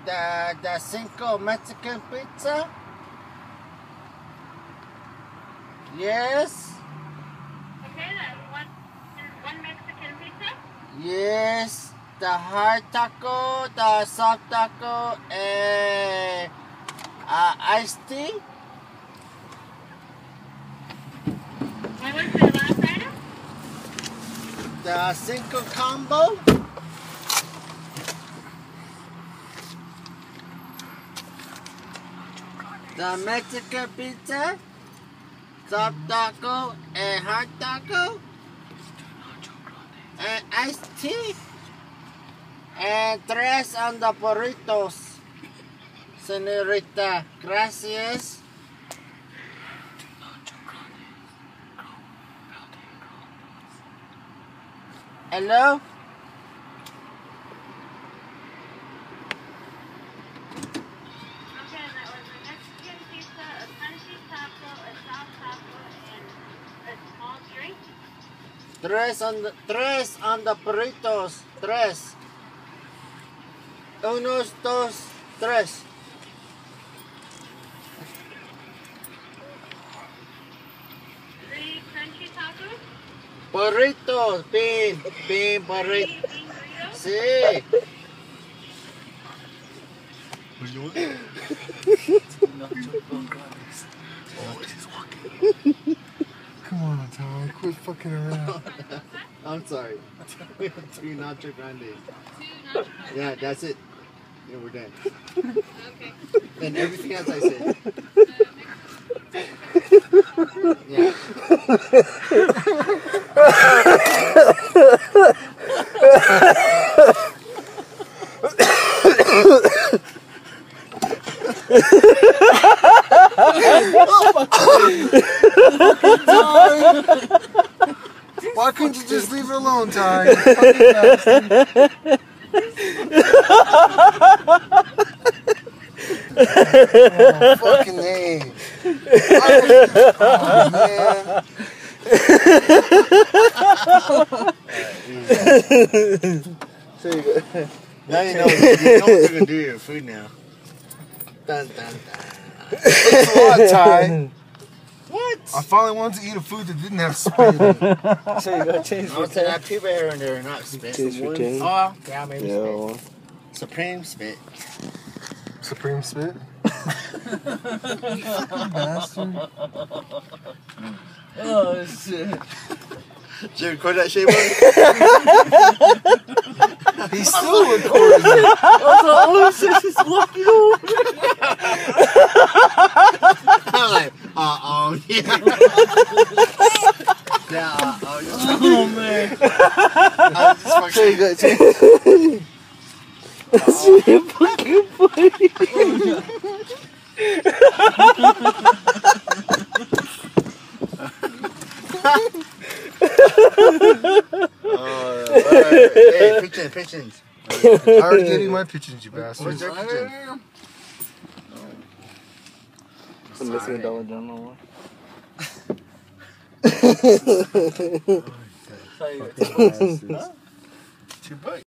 the Cinco Mexican pizza? Yes. Okay, that's one Mexican pizza. Yes. The hard taco, the soft taco, and iced tea. What was the last item? The Cinco combo. The Mexican pizza, soft taco, and hard taco, and iced tea, and tres on the burritos. Señorita, gracias. Hello? Okay, that was a Mexican pizza, a crunchy taco, a soft taco, and a small drink. Tres on the burritos. Tres. Unos, dos, tres. Three crunchy tacos. Burritos, bean Three burrito. bean burritos. Sí. Come on, Ty. Quit fucking around. I'm sorry. Two nacho grandes. Two nacho. Yeah, that's it. Yeah, we're done. Okay. And everything else I said. Yeah. Why couldn't you just leave her alone, Ty? You fucking bastard. Oh, fucking name. Oh, man. So you go. Now you know what you're gonna do to your food now. Dun, dun, dun. Thanks a lot, Ty. What? I finally wanted to eat a food that didn't have spit in it. So you got change I for want to have pubic hair in there, not spit. Change for change. Oh, yeah, maybe Yeah, spit. well. Supreme spit. Supreme spit? You fucking bastard. Oh shit. Did you record that shit, buddy? He's still recording it. Oh shit, she's walking over. I'm like, yeah. Yeah, Oh man. I was just fucking- So you got change. That's really fucking funny. Hey, pigeons. I already gave you my pigeons, you Where's bastards. their pigeon? I'm missing a Dollar General one. Huh? Too bad.